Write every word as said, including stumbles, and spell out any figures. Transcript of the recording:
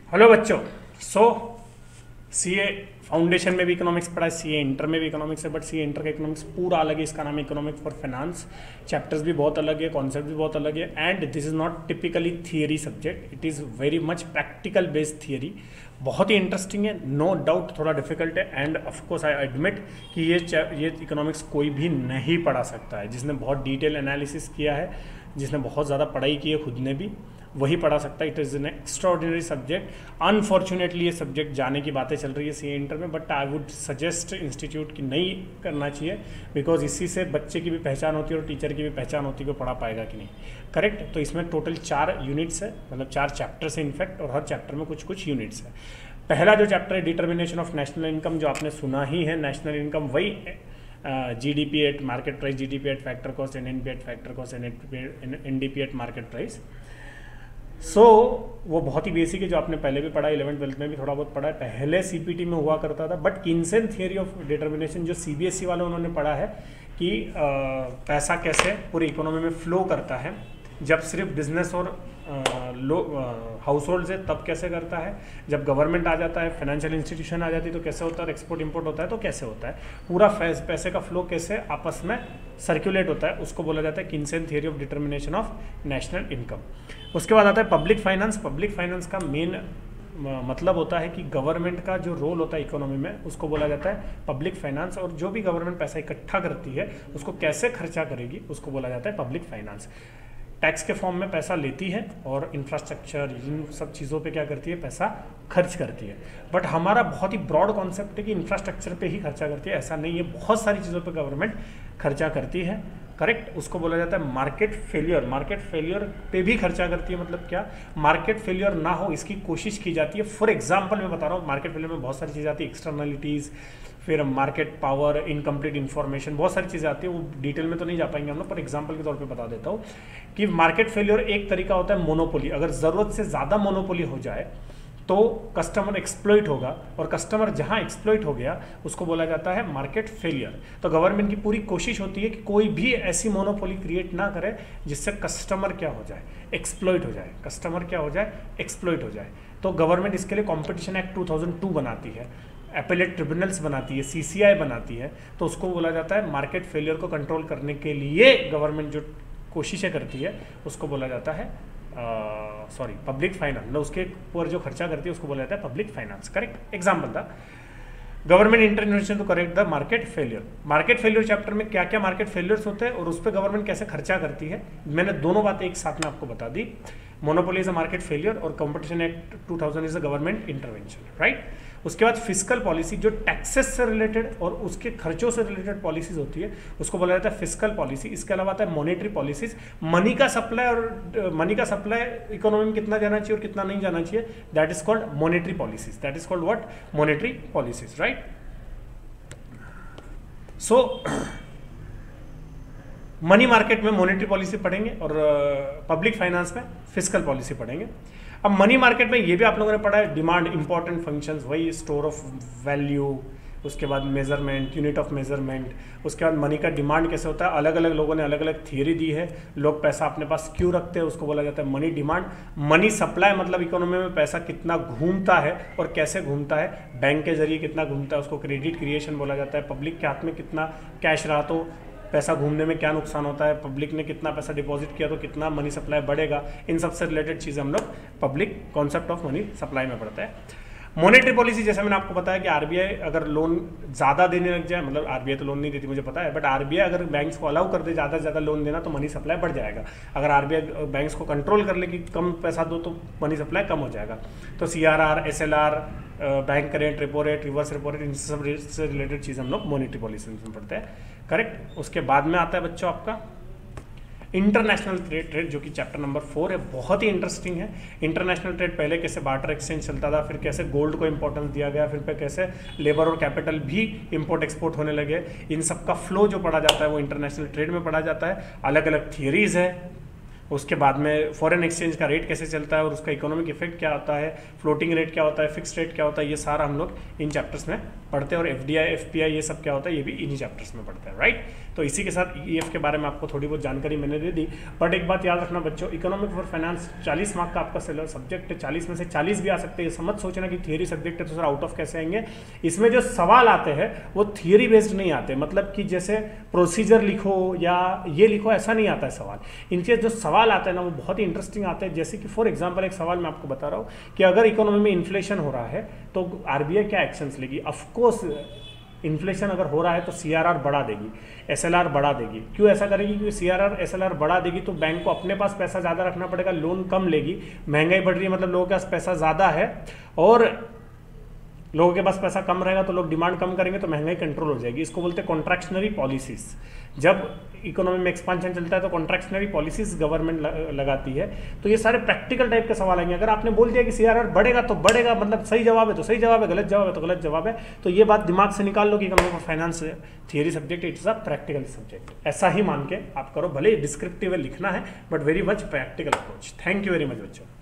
Hello बच्चों। सो CA foundation में भी इकोनॉमिक्स पढ़ा है, सीए इंटर में भी इकोनॉमिक्स है, बट सीए इंटर का इकोनॉमिक्स पूरा अलग है। इसका नाम है इकोनॉमिक्स फॉर फाइनेंस। चैप्टर्स भी बहुत अलग है, कॉन्सेप्ट भी बहुत अलग है, and this is not typically theory subject, it is very much practical based theory. बहुत ही इंटरेस्टिंग है, नो डाउट थोड़ा डिफिकल्ट है, एंड ऑफकोर्स आई एडमिट कि ये ये इकोनॉमिक्स कोई भी नहीं पढ़ा सकता है। जिसने बहुत डिटेल एनालिसिस किया है, जिसने बहुत ज़्यादा पढ़ाई की है खुद ने भी, वही पढ़ा सकता है। It is an extraordinary subject. Unfortunately ये सब्जेक्ट जाने की बातें चल रही है सीए इंटर में, but I would suggest institute की नहीं करना चाहिए, बिकॉज इसी से बच्चे की भी पहचान होती है और टीचर की भी पहचान होती है कि पढ़ा पाएगा कि नहीं। करेक्ट। तो इसमें टोटल चार यूनिट्स है, मतलब चार चैप्टर्स है इनफैक्ट, और हर चैप्टर में कुछ कुछ यूनिट्स है। पहला जो चैप्टर है डिटर्मिनेशन ऑफ नेशनल इनकम, जो आपने सुना ही है, नेशनल इनकम वही G D P at market price, G D P at factor cost, N N P at factor cost, N D P at market price. So so, वो बहुत ही basic है, जो आपने पहले भी पढ़ा, इलेवन ट्वेल्थ में भी थोड़ा बहुत पढ़ा है, पहले सीपीटी में हुआ करता था। But Keynesian theory of determination जो सीबीएसई वाले उन्होंने पढ़ा है कि आ, पैसा कैसे पूरी इकोनॉमी में फ्लो करता है, जब सिर्फ बिजनेस और लो हाउस होल्ड से तब कैसे करता है, जब गवर्नमेंट आ जाता है, फाइनेंशियल इंस्टीट्यूशन आ जाती है तो कैसे होता है, और एक्सपोर्ट इंपोर्ट होता है तो कैसे होता है, पूरा पैसे का फ्लो कैसे आपस में सर्कुलेट होता है, उसको बोला जाता है Keynesian theory of determination of national income. उसके बाद आता है पब्लिक फाइनेंस। पब्लिक फाइनेंस का मेन मतलब होता है कि गवर्नमेंट का जो रोल होता है इकोनॉमी में, उसको बोला जाता है पब्लिक फाइनेंस, और जो भी गवर्नमेंट पैसा इकट्ठा करती है उसको कैसे खर्चा करेगी उसको बोला जाता है पब्लिक फाइनेंस। टैक्स के फॉर्म में पैसा लेती है और इंफ्रास्ट्रक्चर, इन सब चीज़ों पे क्या करती है, पैसा खर्च करती है। बट हमारा बहुत ही ब्रॉड कॉन्सेप्ट है कि इंफ्रास्ट्रक्चर पे ही खर्चा करती है, ऐसा नहीं है, बहुत सारी चीज़ों पे गवर्नमेंट खर्चा करती है। करेक्ट। उसको बोला जाता है मार्केट फेलियर। मार्केट फेलियर पे भी खर्चा करती है, मतलब क्या, मार्केट फेलियर ना हो इसकी कोशिश की जाती है। फॉर एग्जाम्पल मैं बता रहा हूँ, मार्केट फेलियर में बहुत सारी चीज़ें आती है, एक्सटर्नलिटीज़, फिर मार्केट पावर, इनकम्प्लीट इन्फॉर्मेशन, बहुत सारी चीज़ें आती है, वो डिटेल में तो नहीं जा पाएंगे हम लोग, पर एग्जाम्पल के तौर पे बता देता हूँ कि मार्केट फेलियर एक तरीका होता है मोनोपोली। अगर ज़रूरत से ज़्यादा मोनोपोली हो जाए तो कस्टमर एक्सप्लॉइट होगा, और कस्टमर जहां एक्सप्लॉइट हो गया उसको बोला जाता है मार्केट फेलियर। तो गवर्नमेंट की पूरी कोशिश होती है कि कोई भी ऐसी मोनोपोली क्रिएट ना करे जिससे कस्टमर क्या हो जाए, एक्सप्लॉइट हो जाए, कस्टमर क्या हो जाए, एक्सप्लॉइट हो जाए। तो गवर्नमेंट इसके लिए competition act two thousand two बनाती है, एपेलेट ट्रिब्यूनल्स बनाती है, सीसीआई बनाती है। तो उसको बोला जाता है मार्केट फेलियर को कंट्रोल करने के लिए गवर्नमेंट जो कोशिशें करती है उसको बोला जाता है सॉरी पब्लिक फाइनेंस, मतलब उसके ऊपर जो खर्चा करती है उसको बोला जाता है पब्लिक फाइनेंस। करेक्ट। एग्जाम्पल था government intervention to correct the market failure. Market failure chapter में क्या क्या मार्केट फेलियर्स होते हैं और उस पर गवर्नमेंट कैसे खर्चा करती है, मैंने दोनों बातें एक साथ में आपको बता दी। Monopoly is a market failure और competition act two thousand is a government intervention, right. उसके बाद फिस्कल पॉलिसी, जो टैक्सेस से रिलेटेड और उसके खर्चों से रिलेटेड पॉलिसीज होती है उसको बोला जाता है फिस्कल पॉलिसी। इसके अलावा आता है मॉनेटरी पॉलिसीज, मनी का सप्लाई और मनी का सप्लाई इकोनॉमी में कितना जाना चाहिए और कितना नहीं जाना चाहिए, that is called monetary policies, that is called what, monetary policies, right. So money market में मॉनेटरी पॉलिसी पढ़ेंगे और पब्लिक फाइनेंस में फिस्कल पॉलिसी पढ़ेंगे। अब मनी मार्केट में ये भी आप लोगों ने पढ़ा है, डिमांड, इंपॉर्टेंट फंक्शंस, वही स्टोर ऑफ वैल्यू, उसके बाद मेजरमेंट, यूनिट ऑफ मेजरमेंट, उसके बाद मनी का डिमांड कैसे होता है, अलग अलग लोगों ने अलग अलग थियरी दी है। लोग पैसा अपने पास क्यों रखते हैं उसको बोला जाता है मनी डिमांड। मनी सप्लाई मतलब इकोनॉमी में पैसा कितना घूमता है और कैसे घूमता है, बैंक के जरिए कितना घूमता है उसको क्रेडिट क्रिएशन बोला जाता है। पब्लिक के हाथ में कितना कैश रहा तो पैसा घूमने में क्या नुकसान होता है, पब्लिक ने कितना पैसा डिपॉजिट किया तो कितना मनी सप्लाई बढ़ेगा, इन सबसे रिलेटेड चीज़ें हम लोग public concept of money supply में पढ़ते हैं। मॉनेटरी पॉलिसी, जैसे मैंने आपको बताया कि आरबीआई अगर लोन ज़्यादा देने लग जाए, मतलब आरबीआई तो लोन नहीं देती मुझे पता है, बट आरबीआई अगर बैंक्स को अलाउ कर दे ज़्यादा से ज़्यादा लोन देना तो मनी सप्लाई बढ़ जाएगा। अगर आरबीआई बैंक्स को कंट्रोल कर ले कि कम पैसा दो तो मनी सप्लाई कम हो जाएगा। तो C R R, S L R, bank current, repo rate, reverse repo rate, इन सब से रिलेटेड चीज़ हम लोग मॉनेटरी पॉलिसी में पढ़ते हैं। करेक्ट। उसके बाद में आता है बच्चों आपका इंटरनेशनल ट्रेड ट्रेड जो कि चैप्टर नंबर फोर है, बहुत ही इंटरेस्टिंग है। इंटरनेशनल ट्रेड पहले कैसे बार्टर एक्सचेंज चलता था, फिर कैसे गोल्ड को इंपॉर्टेंस दिया गया, फिर पे कैसे लेबर और कैपिटल भी इंपोर्ट एक्सपोर्ट होने लगे, इन सब का फ्लो जो पढ़ा जाता है वो इंटरनेशनल ट्रेड में पढ़ा जाता है। अलग अलग थियरीज है, उसके बाद में फॉरेन एक्सचेंज का रेट कैसे चलता है और उसका इकोनॉमिक इफेक्ट क्या होता है, फ्लोटिंग रेट क्या होता है, फिक्स रेट क्या होता है, ये सारा हम लोग इन चैप्टर्स में पढ़ते हैं। और F D I, F P I ये सब क्या होता है ये भी इन्हीं चैप्टर्स में पढ़ते हैं, राइट। तो इसी के साथ ई एफ के बारे में आपको थोड़ी बहुत जानकारी मैंने दे दी। बट एक बात याद रखना बच्चों, इकोनॉमिक फॉर फाइनेंस चालीस मार्क का आपका सिलेबस सब्जेक्ट है, चालीस में से चालीस भी आ सकते हैं। समझ सोचना कि थियरी सब्जेक्ट है तो सर आउट ऑफ कैसे आएंगे। इसमें जो सवाल आते हैं वो थियरी बेस्ड नहीं आते, मतलब कि जैसे प्रोसीजर लिखो या ये लिखो ऐसा नहीं आता है सवाल। इनके जो सवाल आते हैं ना वो बहुत ही इंटरेस्टिंग आते हैं। जैसे कि फॉर एग्जांपल एक सवाल मैं आपको बता रहा हूँ कि अगर इकोनॉमी में इन्फ्लेशन हो रहा है तो आरबीआई क्या एक्शंस लेगी। ऑफकोर्स इन्फ्लेशन अगर हो रहा है तो सीआरआर बढ़ा देगी, एसएलआर बढ़ा देगी। क्यों ऐसा करेगी? क्योंकि सीआरआर एसएलआर बढ़ा देगी तो बैंक को अपने पास पैसा ज़्यादा रखना पड़ेगा, लोन कम लेगी, महंगाई बढ़ रही है मतलब लोगों के पास पैसा ज़्यादा है, और लोगों के पास पैसा कम रहेगा तो लोग डिमांड कम करेंगे तो महंगाई कंट्रोल हो जाएगी। इसको बोलते हैं कॉन्ट्रैक्शनरी पॉलिसीज। जब इकोनॉमी में एक्सपांशन चलता है तो कॉन्ट्रैक्शनरी पॉलिसीज गवर्नमेंट लगाती है। तो ये सारे प्रैक्टिकल टाइप के सवाल आएंगे। अगर आपने बोल दिया कि सीआरआर बढ़ेगा तो बढ़ेगा, मतलब सही जवाब है तो सही जवाब है, गलत जवाब है तो गलत जवाब है, तो ये बात दिमाग से निकाल लो कि इकोनॉमिक और finance theory subject it's a practical subject. ऐसा ही मान के आप करो, भले डिस्क्रिप्टिव लिखना है but very much practical approach. Thank you very much बच्चों।